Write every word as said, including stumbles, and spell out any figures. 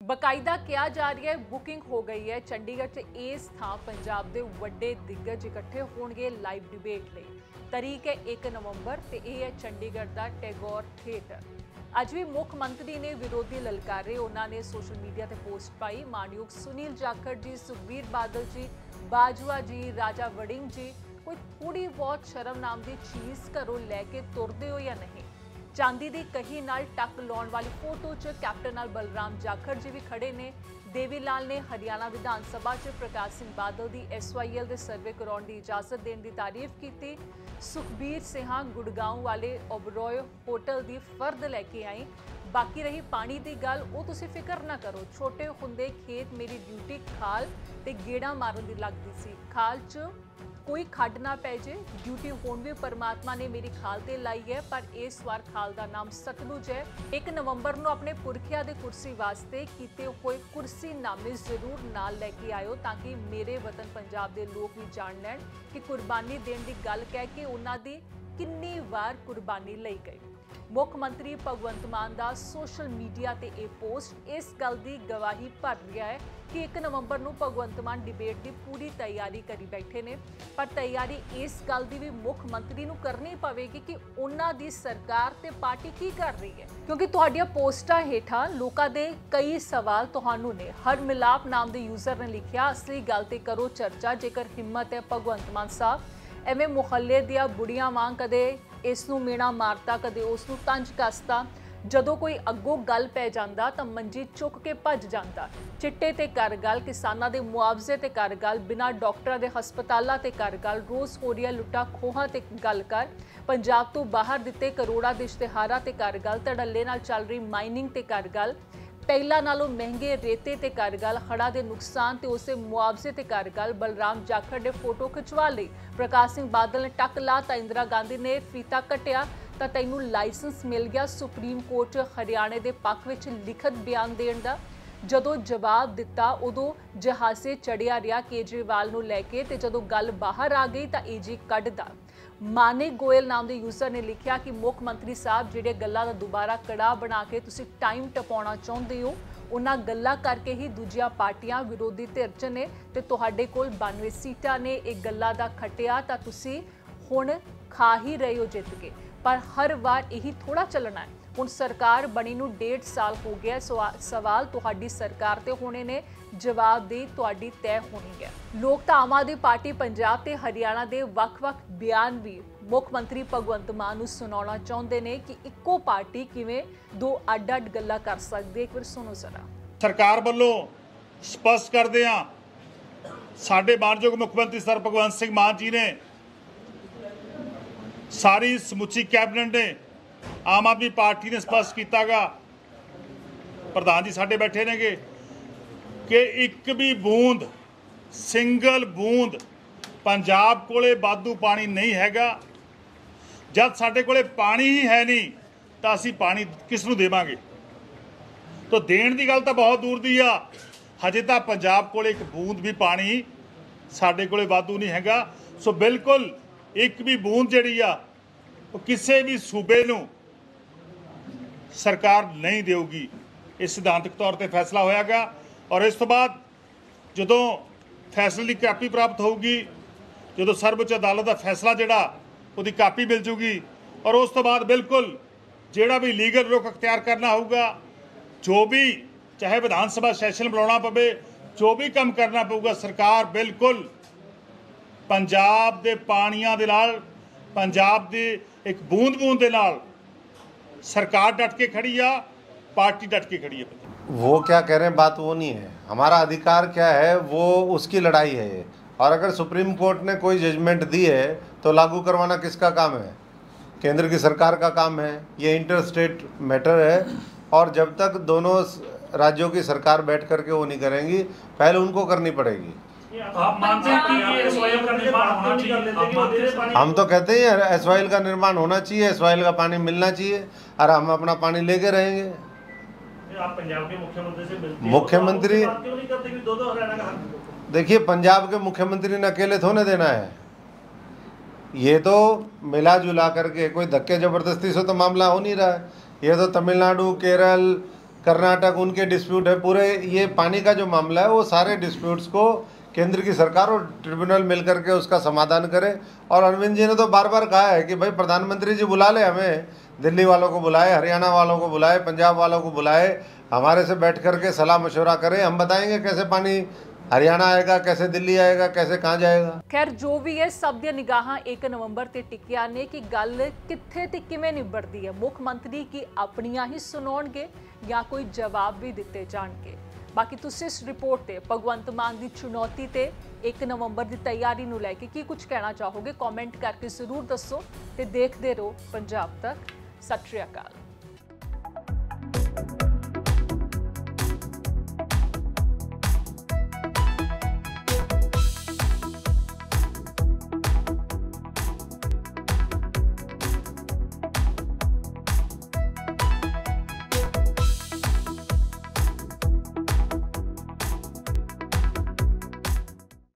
ਬਕਾਇਦਾ ਕਿਹਾ ਜਾ ਰਿਹਾ ਹੈ ਬੁਕਿੰਗ ਹੋ ਗਈ ਹੈ। ਚੰਡੀਗੜ੍ਹ 'ਚ ਇਸ ਥਾਂ ਪੰਜਾਬ ਦੇ ਵੱਡੇ ਦਿੱਗਜ ਇਕੱਠੇ ਹੋਣਗੇ ਲਾਈਵ ਡਿਬੇਟ ਲਈ। ਤਾਰੀਖ ਹੈ ਇੱਕ ਨਵੰਬਰ ਤੇ ਇਹ ਹੈ ਚੰਡੀਗੜ੍ਹ ਦਾ ਟੈਗੋਰ ਥੀਏਟਰ। ਅੱਜ ਵੀ ਮੁੱਖ ਮੰਤਰੀ ਨੇ ਵਿਰੋਧੀ ਲਲਕਾਰੇ। ਉਹਨਾਂ ਨੇ ਸੋਸ਼ਲ ਮੀਡੀਆ ਤੇ ਪੋਸਟ ਪਾਈ, ਮਾਨਯੋਗ ਸੁਨੀਲ ਜਾਖੜ ਜੀ, ਸੁਖਬੀਰ ਬਾਦਲ ਜੀ, ਬਾਜਵਾ ਜੀ, ਰਾਜਾ ਵੜਿੰਗ ਜੀ, ਕੋਈ ਥੋੜੀ ਬਹੁਤ ਸ਼ਰਮ ਨਾਮ ਦੀ ਚੀਜ਼ ਘਰੋਂ ਲੈ ਕੇ ਤੁਰਦੇ ਹੋ ਜਾਂ ਨਹੀਂ। ਚਾਂਦੀ ਦੀ ਕਹੀ ਨਾਲ ਟੱਕ ਲਾਉਣ ਵਾਲੀ ਫੋਟੋ 'ਚ ਕੈਪਟਨ ਨਾਲ ਬਲਰਾਮ ਜਾਖੜ ਜੀ ਵੀ ਖੜੇ ਨੇ। ਦੇਵੀ ਲਾਲ ਨੇ ਹਰਿਆਣਾ ਵਿਧਾਨ ਸਭਾ 'ਚ ਪ੍ਰਕਾਸ਼ ਸਿੰਘ ਬਾਦਲ ਦੀ ਐਸ ਵਾਈ ਐਲ ਦੇ ਸਰਵੇ ਕਰਾਉਣ ਦੀ ਇਜਾਜ਼ਤ ਦੇਣ ਦੀ ਤਾਰੀਫ ਕੀਤੀ। ਸੁਖਬੀਰ ਸਿੰਘਾਂ ਗੁੜਗਾਉਂ ਵਾਲੇ ਓਬਰੋਏ ਹੋਟਲ ਦੀ ਫਰਦ ਲੈ ਕੇ ਆਏ। ਬਾਕੀ ਰਹੀ ਪਾਣੀ ਦੀ ਗੱਲ, ਉਹ ਤੁਸੀਂ ਫਿਕਰ ਨਾ ਕਰੋ। ਛੋਟੇ ਹੁੰਦੇ ਖੇਤ ਮੇਰੀ ਡਿਊਟੀ ਖਾਲ ਤੇ ਗੇੜਾ ਮਾਰਨ ਦੀ ਲੱਗਦੀ ਸੀ। ਖਾਲ 'ਚ ਕੋਈ ਖੱਡ ਨਾ ਪੈ ਜੇ। ਡਿਊਟੀ ਹੁਣ ਵੀ परमात्मा ने मेरी खाल ते लाई है, पर इस वार खाल का नाम सतलुज है। एक नवंबर ਨੂੰ ਆਪਣੇ ਪੁਰਖਿਆਂ ਦੇ ਕੁਰਸੀ ਵਾਸਤੇ ਕੀਤੇ ਹੋਏ ਕੁਰਸੀ ਨਾਮੇ ਜ਼ਰੂਰ ਨਾਲ ਲੈ ਕੇ ਆਇਓ, ਤਾਂ ਕਿ ਮੇਰੇ ਵਤਨ ਪੰਜਾਬ ਦੇ ਲੋਕ ਵੀ ਜਾਣ ਲੈਣ ਕਿ ਕੁਰਬਾਨੀ ਦੇਣ ਦੀ ਗੱਲ ਕਹਿ ਕੇ ਉਹਨਾਂ ਦੀ ਕਿੰਨੀ ਵਾਰ ਕੁਰਬਾਨੀ ਲਈ ਗਈ। ਮੁੱਖ ਮੰਤਰੀ ਭਗਵੰਤ ਮਾਨ ਦਾ ਸੋਸ਼ਲ ਮੀਡੀਆ ਤੇ ਇਹ ਪੋਸਟ ਇਸ ਗੱਲ ਦੀ ਗਵਾਹੀ ਭਰ ਰਿਹਾ ਹੈ ਕਿ ਇੱਕ ਨਵੰਬਰ ਨੂੰ ਭਗਵੰਤ ਮਾਨ ਡਿਬੇਟ ਦੀ ਪੂਰੀ ਤਿਆਰੀ ਕਰੀ ਬੈਠੇ ਨੇ। ਪਰ ਤਿਆਰੀ ਇਸ ਗੱਲ ਦੀ ਵੀ ਮੁੱਖ ਮੰਤਰੀ ਨੂੰ ਕਰਨੀ ਪਵੇਗੀ ਕਿ ਉਹਨਾਂ ਦੀ ਸਰਕਾਰ ਤੇ ਪਾਰਟੀ ਕੀ ਕਰ ਰਹੀ ਹੈ, ਕਿਉਂਕਿ ਤੁਹਾਡੀਆਂ ਪੋਸਟਾਂ ਹੇਠਾਂ ਲੋਕਾਂ ਦੇ ਕਈ ਸਵਾਲ ਤੁਹਾਨੂੰ ਨੇ। ਹਰ ਮਿਲਾਪ ਨਾਮ ਦੇ ਯੂਜ਼ਰ ਨੇ ਲਿਖਿਆ, ਅਸਲੀ ਗੱਲ ਤੇ ਕਰੋ ਚਰਚਾ, ਜੇਕਰ ਹਿੰਮਤ ਹੈ ਭਗਵੰਤ ਮਾਨ ਸਾਹਿਬ। ਐਵੇਂ ਮੁਹੱਲੇ ਦੀਆਂ ਬੁੜੀਆਂ ਵਾਂਗ ਕਦੇ ਇਸ ਨੂੰ ਮੇਣਾ ਮਾਰਤਾ, ਕਦੇ ਉਸ ਨੂੰ ਤੰਜ ਕੱਸਦਾ। ਜਦੋਂ ਕੋਈ ਅੱਗੋਂ ਗੱਲ ਪੈ ਜਾਂਦਾ ਤਾਂ ਮੰਜੀ ਚੁੱਕ ਕੇ ਭੱਜ ਜਾਂਦਾ। ਚਿੱਟੇ ਤੇ ਕਰ ਗੱਲ, ਕਿਸਾਨਾਂ ਦੇ ਮੁਆਵਜ਼ੇ ਤੇ ਕਰ ਗੱਲ, ਬਿਨਾਂ ਡਾਕਟਰਾਂ ਦੇ ਹਸਪਤਾਲਾਂ ਤੇ ਕਰ ਗੱਲ, ਰੋਜ਼ ਹੋ ਰਹੀਆਂ ਲੁੱਟਾਂ ਖੋਹਾਂ ਤੇ ਗੱਲ ਕਰ, ਪੰਜਾਬ ਤੋਂ ਬਾਹਰ ਦਿੱਤੇ ਕਰੋੜਾਂ ਦੇ ਇਸ਼ਤਿਹਾਰਾਂ ਤੇ ਕਰ ਗੱਲ, ਧੜੱਲੇ ਨਾਲ ਚੱਲ ਰਹੀ ਮਾਈਨਿੰਗ ਤੇ ਕਰ ਗੱਲ, ਪਹਿਲਾਂ ਨਾਲੋਂ ਮਹਿੰਗੇ ਰੇਤੇ ਤੇ ਕਰ ਗੱਲ, ਹੜ੍ਹਾਂ ਦੇ ਨੁਕਸਾਨ ਤੇ ਉਸੇ ਮੁਆਵਜ਼ੇ ਤੇ ਕਰ ਗੱਲ। ਬਲਰਾਮ ਜਾਖੜ ਨੇ ਫੋਟੋ ਖਿਚਵਾ ਲਈ, ਪ੍ਰਕਾਸ਼ ਸਿੰਘ ਬਾਦਲ ਨੇ ਟੱਕ ਲਾ ਤਾਂ ਇੰਦਰਾ ਗਾਂਧੀ ਨੇ ਫੀਤਾ ਕੱਟਿਆ ਤਾਂ ਤੈਨੂੰ ਲਾਇਸੈਂਸ ਮਿਲ ਗਿਆ ਸੁਪਰੀਮ ਕੋਰਟ 'ਚ ਹਰਿਆਣੇ ਦੇ ਪੱਖ ਵਿੱਚ ਲਿਖਤ ਬਿਆਨ ਦੇਣ ਦਾ। ਜਦੋਂ ਜਵਾਬ ਦਿੱਤਾ ਉਦੋਂ ਜਹਾਜ਼ੇ ਚੜਿਆ ਰਿਹਾ ਕੇਜਰੀਵਾਲ ਨੂੰ ਲੈ ਕੇ, ਤੇ ਜਦੋਂ ਗੱਲ ਬਾਹਰ ਆ ਗਈ ਤਾਂ ਏਜੀ ਕੱਢਦਾ। ਮਾਨਿਕ ਗੋਇਲ ਨਾਮ ਦੇ ਯੂਜ਼ਰ ਨੇ ਲਿਖਿਆ ਕਿ ਮੁੱਖ ਮੰਤਰੀ ਸਾਹਿਬ ਜਿਹੜੇ ਗੱਲਾਂ ਦਾ ਦੁਬਾਰਾ ਕੜਾ ਬਣਾ ਕੇ ਤੁਸੀਂ ਟਾਈਮ ਟਪਾਉਣਾ ਚਾਹੁੰਦੇ ਹੋ, ਉਹਨਾਂ ਗੱਲਾਂ ਕਰਕੇ ਹੀ ਦੂਜੀਆਂ ਪਾਰਟੀਆਂ ਵਿਰੋਧੀ ਧਿਰ 'ਚ ਨੇ ਤੇ ਤੁਹਾਡੇ ਕੋਲ ਬਾਨਵੇਂ ਸੀਟਾਂ ਨੇ। ਇਹ ਗੱਲਾਂ ਦਾ ਖੱਟਿਆ ਤਾਂ ਤੁਸੀਂ ਹੁਣ ਖਾ ਹੀ ਰਹੇ ਹੋ ਜਿੱਤ ਕੇ, ਪਰ ਹਰ ਵਾਰ ਇਹੀ ਥੋੜਾ ਚੱਲਣਾ ਹੈ। ਹੁਣ ਸਰਕਾਰ ਬਣੀ ਨੂੰ ਡੇਢ ਸਾਲ ਹੋ ਗਿਆ। ਸਵਾਲ ਤੁਹਾਡੀ ਸਰਕਾਰ ਤੇ ਹੋਣੇ ਨੇ, ਜਵਾਬਦੇਹੀ ਤੁਹਾਡੀ ਤੈਅ ਹੋਣੀ ਹੈ। ਲੋਕ ਤਾਂ ਆਮ ਆਦਮੀ ਪਾਰਟੀ ਪੰਜਾਬ ਤੇ ਹਰਿਆਣਾ ਦੇ ਵੱਖ-ਵੱਖ ਬਿਆਨ ਵੀ ਮੁੱਖ ਮੰਤਰੀ ਭਗਵੰਤ ਮਾਨ ਨੂੰ ਸੁਣਾਉਣਾ ਚਾਹੁੰਦੇ ਨੇ ਕਿ ਇੱਕੋ ਪਾਰਟੀ ਕਿਵੇਂ ਦੋ ਅੱਡ-ਅੱਡ ਗੱਲਾਂ ਕਰ ਸਕਦੀ ਹੈ। ਇੱਕ ਵਾਰ ਸੁਣੋ ਜ਼ਰਾ। ਸਰਕਾਰ ਵੱਲੋਂ ਸਪਸ਼ਟ ਕਰਦੇ ਹਾਂ, ਸਾਡੇ ਮਾਨਯੋਗ ਮੁੱਖ ਮੰਤਰੀ ਸਰ ਭਗਵੰਤ ਸਿੰਘ ਮਾਨ ਜੀ ਨੇ, ਸਾਰੀ ਸਮੁੱਚੀ ਕੈਬਨਿਟ ਨੇ, ਆਮ ਆਦਮੀ ਪਾਰਟੀ ਨੇ ਸਪਸ਼ਟ ਕੀਤਾਗਾ, ਪ੍ਰਧਾਨ ਜੀ ਸਾਡੇ ਬੈਠੇ ਨੇਗੇ, ਕਿ ਇੱਕ ਵੀ ਬੂੰਦ, ਸਿੰਗਲ ਬੂੰਦ ਪੰਜਾਬ ਕੋਲੇ ਵਾਧੂ ਪਾਣੀ ਨਹੀਂ ਹੈਗਾ। ਜਦ ਸਾਡੇ ਕੋਲੇ ਪਾਣੀ ਹੀ ਹੈ ਨਹੀਂ ਤਾਂ ਅਸੀਂ ਪਾਣੀ ਕਿਸ ਨੂੰ ਦੇਵਾਂਗੇ? ਤਾਂ ਦੇਣ ਦੀ ਗੱਲ ਤਾਂ ਬਹੁਤ ਦੂਰ ਦੀ ਆ, ਹਜੇ ਤਾਂ ਪੰਜਾਬ ਕੋਲੇ ਇੱਕ ਬੂੰਦ ਵੀ ਪਾਣੀ ਸਾਡੇ ਕੋਲੇ ਵਾਧੂ ਨਹੀਂ ਹੈਗਾ। ਸੋ ਬਿਲਕੁਲ ਇੱਕ ਵੀ ਬੂੰਦ ਜਿਹੜੀ ਆ ਉਹ ਕਿਸੇ ਵੀ ਸੂਬੇ ਨੂੰ ਸਰਕਾਰ ਨਹੀਂ ਦੇਊਗੀ। ਇਹ ਸਿਧਾਂਤਕ ਤੌਰ ਤੇ ਫੈਸਲਾ ਹੋਇਆਗਾ, ਔਰ ਇਸ ਤੋਂ ਬਾਅਦ ਜਦੋਂ ਫੈਸਲੇ ਦੀ ਕਾਪੀ ਪ੍ਰਾਪਤ ਹੋਊਗੀ, ਜਦੋਂ ਸਰਵਉੱਚ ਅਦਾਲਤ ਦਾ ਫੈਸਲਾ ਜਿਹੜਾ ਉਹਦੀ ਕਾਪੀ ਮਿਲ ਜੂਗੀ, ਔਰ ਉਸ ਤੋਂ ਬਾਅਦ ਬਿਲਕੁਲ ਜਿਹੜਾ ਵੀ ਲੀਗਲ ਰੁਖ ਅਖਤਿਆਰ ਕਰਨਾ ਹੋਊਗਾ, ਜੋ ਵੀ ਚਾਹੇ ਵਿਧਾਨ ਸਭਾ ਸੈਸ਼ਨ ਬੁਲਾਉਣਾ ਪਵੇ, ਜੋ ਵੀ ਕੰਮ ਕਰਨਾ ਪਊਗਾ, ਸਰਕਾਰ ਬਿਲਕੁਲ ਪੰਜਾਬ ਦੇ ਪਾਣੀਆਂ ਦੇ ਨਾਲ, ਪੰਜਾਬ ਦੇ ਇੱਕ ਬੂੰਦ ਬੂੰਦ ਦੇ ਨਾਲ सरकार डट के खड़ी है, पार्टी डट के खड़ी है। वो क्या कह रहे हैं बात वो नहीं है, हमारा अधिकार क्या है वो उसकी लड़ाई है। और अगर सुप्रीम कोर्ट ने कोई जजमेंट दी है तो लागू करवाना किसका काम है? केंद्र की सरकार का काम है। ये इंटर स्टेट मैटर है, और जब तक दोनों राज्यों की सरकार बैठ करके वो नहीं करेंगी, पहले उनको करनी पड़ेगी। आप मानते हैं कि ये एस वाई एल का निर्माण होना चाहिए? हम तो कहते हैं एस वाई एल का निर्माण होना चाहिए, एस वाई एल का पानी मिलना चाहिए, और हम अपना पानी लेके रहेंगे। आप पंजाब के मुख्यमंत्री से मिलते मुख्यमंत्री क्यों नहीं करते कि दो दो हरियाणा का हक? देखिए, पंजाब के मुख्यमंत्री ने अकेले थोड़े देना है, ये तो मिला जुला करके, कोई धक्के जबरदस्ती से तो मामला हो नहीं रहा है। ये तो तमिलनाडु, केरल, कर्नाटक उनके डिस्प्यूट है। पूरे ये पानी का जो मामला है वो सारे डिस्प्यूट्स को केंद्र की सरकार और ट्रिब्यूनल मिलकर के उसका समाधान करे। और अरविंद जी ने तो बार बार कहा है कि भाई प्रधानमंत्री जी बुला ले हमें, दिल्ली वालों को बुलाए, हरियाणा वालों को बुलाए, पंजाब वालों को बुलाए, हमारे से बैठ करके सलाह मशवरा करें, हम बताएंगे कैसे पानी हरियाणा आएगा, कैसे दिल्ली आएगा, कैसे कहाँ जाएगा। खैर जो भी है, सब ਦੀਆਂ ਨਿਗਾਹਾਂ ਇੱਕ ਨਵੰਬਰ ਤੇ ਟਿਕੀਆਂ ਨੇ ਕਿ ਗੱਲ ਕਿੱਥੇ ਤੇ ਕਿਵੇਂ ਨਿਬੜਦੀ ਹੈ। ਮੁੱਖ ਮੰਤਰੀ ਕੀ ਆਪਣੀਆਂ ਹੀ ਸੁਣਾਉਣਗੇ ਜਾਂ ਕੋਈ ਜਵਾਬ ਵੀ ਦਿੱਤੇ ਜਾਣਗੇ। ਬਾਕੀ ਤੁਸੀਂ ਇਸ ਰਿਪੋਰਟ ਤੇ ਭਗਵੰਤ ਮਾਨ ਦੀ ਚੁਣੌਤੀ ਤੇ ਇੱਕ ਨਵੰਬਰ ਦੀ ਤਿਆਰੀ ਨੂੰ ਲੈ ਕੇ ਕੀ ਕੁਝ ਕਹਿਣਾ ਚਾਹੋਗੇ, ਕਮੈਂਟ ਕਰਕੇ ਜ਼ਰੂਰ ਦੱਸੋ ਤੇ ਦੇਖਦੇ ਰਹੋ ਪੰਜਾਬ ਤੱਕ। ਸਤਿ ਸ਼੍ਰੀ ਅਕਾਲ।